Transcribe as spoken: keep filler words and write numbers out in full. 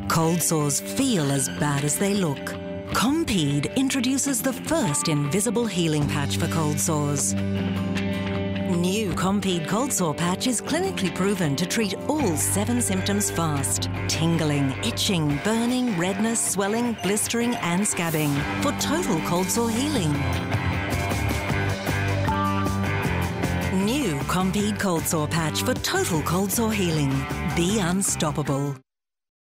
Cold sores feel as bad as they look. Compeed introduces the first invisible healing patch for cold sores. New Compeed cold sore patch is clinically proven to treat all seven symptoms fast. Tingling, itching, burning, redness, swelling, blistering and scabbing for total cold sore healing. New Compeed cold sore patch for total cold sore healing. Be unstoppable.